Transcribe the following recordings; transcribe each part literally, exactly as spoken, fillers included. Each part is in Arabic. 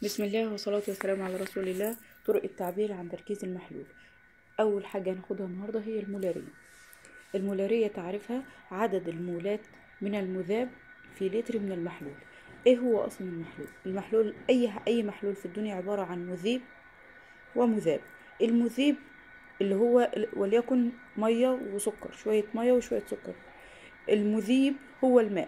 بسم الله والصلاة والسلام على رسول الله. طرق التعبير عن تركيز المحلول. أول حاجة هناخدها النهاردة هي المولارية. المولارية تعرفها عدد المولات من المذاب في لتر من المحلول. ايه هو اصلا المحلول؟ المحلول اي اي محلول في الدنيا عبارة عن مذيب ومذاب. المذيب اللي هو وليكن مية وسكر، شوية مية وشوية سكر. المذيب هو الماء،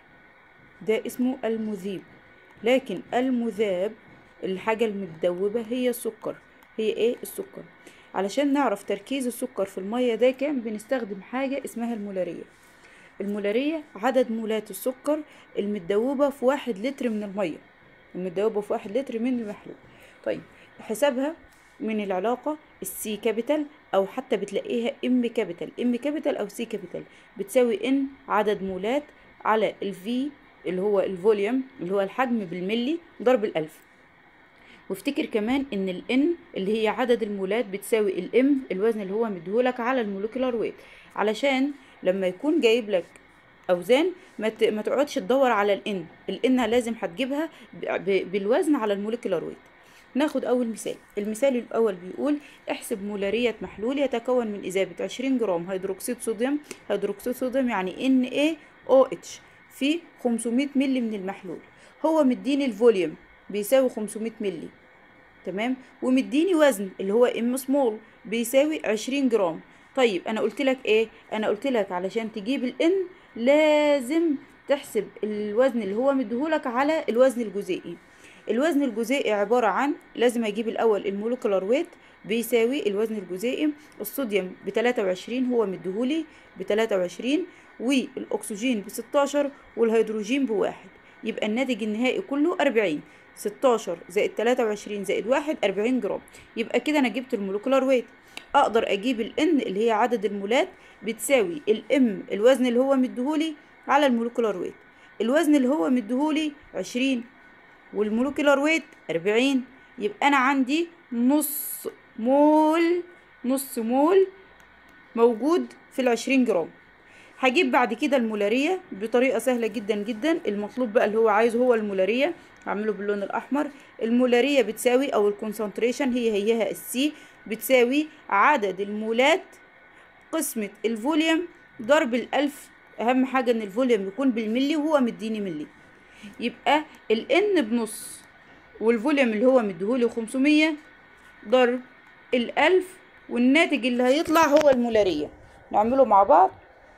ده اسمه المذيب. لكن المذاب الحاجة المتدوبة هي السكر. هي ايه السكر؟ علشان نعرف تركيز السكر في المية ده كام بنستخدم حاجة اسمها المولارية. المولارية عدد مولات السكر المتدوبة في واحد لتر من المية، المتدوبة في واحد لتر من المحلول. طيب حسابها من العلاقة السي كابيتال، او حتى بتلاقيها ام كابيتال. ام كابيتال او سي كابيتال بتساوي ان عدد مولات على الفي اللي هو الفوليوم اللي هو الحجم بالملي ضرب الألف. وافتكر كمان ان الان اللي هي عدد المولات بتساوي الام الوزن اللي هو مديهولك على المولكيولار ويت، علشان لما يكون جايب لك اوزان ما ما تقعدش تدور على الان، الان لازم هتجيبها بالوزن على المولكيولار ويت. ناخد اول مثال. المثال الاول بيقول احسب مولارية محلول يتكون من اذابة عشرين جرام هيدروكسيد صوديوم. هيدروكسيد صوديوم يعني ان اي او اتش في خمسمية مللي من المحلول. هو مديني الفوليوم بيساوي خمسمية مللي، تمام، ومديني وزن اللي هو ام سمول بيساوي عشرين جرام. طيب انا قلت لك ايه؟ انا قلت لك علشان تجيب الان لازم تحسب الوزن اللي هو مديهولك على الوزن الجزيئي. الوزن الجزيئي عبارة عن، لازم اجيب الاول المولكيولار ويت بيساوي الوزن الجزيئي. الصوديوم ب تلاتة وعشرين هو مديهولي ب تلاتة وعشرين، والاكسجين ب ستاشر، والهيدروجين بواحد. يبقى الناتج النهائي كله أربعين. ستاشر زائد تلاتة وعشرين زائد واحد أربعين جرام. يبقى كده انا جبت المولكيولار ويت. اقدر اجيب الان اللي هي عدد المولات بتساوي الام الوزن اللي هو مديهولي على المولكيولار ويت. الوزن اللي هو مديهولي عشرين والمولكيولار ويت أربعين، يبقى انا عندي نص مول نص مول موجود في العشرين جرام. هجيب بعد كده المولارية بطريقة سهلة جدا جدا. المطلوب بقى اللي هو عايزه هو المولارية، هعمله باللون الأحمر. المولارية بتساوي أو الكونسنتريشن هي هيها السي بتساوي عدد المولات قسمة الفوليوم ضرب الألف. أهم حاجة إن الفوليوم يكون بالملي وهو مديني ملي. يبقى الإن بنص والفوليوم اللي هو مديهولي خمسمية ضرب الألف، والناتج اللي هيطلع هو المولارية. نعمله مع بعض.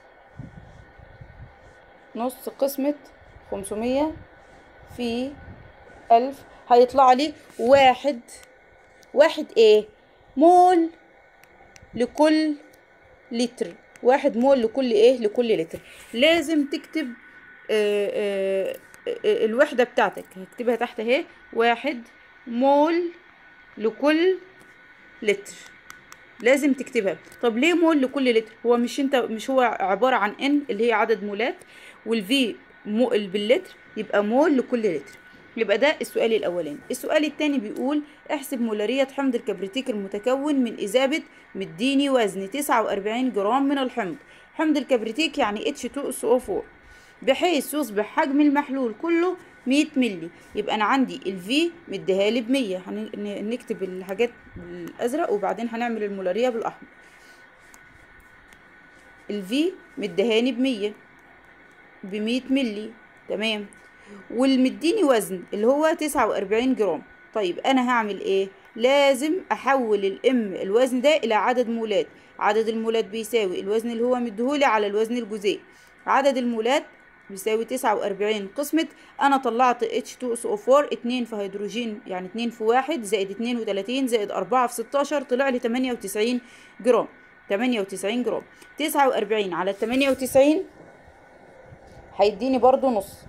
نص قسمة خمسمية في ألف هيطلع لي واحد واحد ايه مول لكل لتر. واحد مول لكل ايه لكل لتر. لازم تكتب آآ آآ آآ الوحدة بتاعتك، هكتبها تحت اهي، واحد مول لكل لتر. لازم تكتبها. طب ليه مول لكل لتر؟ هو مش انت مش هو عبارة عن ان اللي هي عدد مولات والفي مول باللتر، يبقى مول لكل لتر. يبقى ده السؤال الاولاني. السؤال الثاني بيقول احسب مولارية حمض الكبريتيك المتكون من اذابة مديني وزن تسعة وأربعين جرام من الحمض. حمض الكبريتيك يعني اتش تو اس او أربعة، بحيث يصبح حجم المحلول كله مية مللي. يبقى انا عندي الفي مديهالي ب مية. هنكتب الحاجات بالازرق وبعدين هنعمل المولارية بالاحمر. الفي مديهاني ب مية ب مية مللي، تمام، والمديني وزن اللي هو تسعة وأربعين جرام. طيب انا هعمل ايه؟ لازم احول الام الوزن ده الى عدد مولات. عدد المولات بيساوي الوزن اللي هو مديهولي على الوزن الجزيئي. عدد المولات بيساوي تسعة وأربعين قسمة، انا طلعت اتش تو اس او أربعة، اتنين في هيدروجين يعني اتنين في واحد زائد اتنين وتلاتين زائد أربعة في ستاشر طلع لي تمانية وتسعين جرام. تمانية وتسعين جرام. تسعة وأربعين على تمانية وتسعين هيديني برضو نص،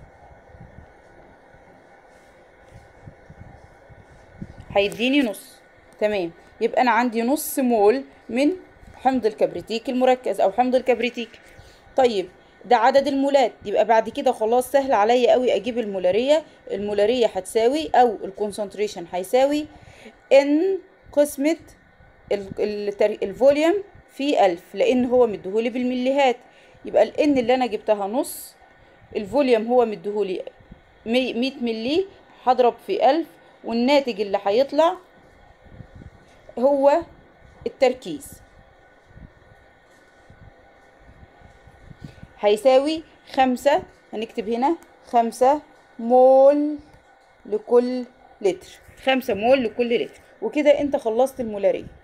هيديني نص، تمام. يبقى انا عندي نص مول من حمض الكبريتيك المركز او حمض الكبريتيك. طيب ده عدد المولات. يبقى بعد كده خلاص سهل عليا قوي اجيب المولارية. المولارية هتساوي او الكونسنتريشن هيساوي ان قسمة الفوليوم في ألف، لان هو مديهولي بالمليهات. يبقى الان اللي انا جبتها نص، الفوليوم هو مديهولي مية مللي، هضرب في ألف والناتج اللي هيطلع هو التركيز، هيساوي خمسة. هنكتب هنا خمسة مول لكل لتر، خمسة مول لكل لتر. وكده انت خلصت المولارية.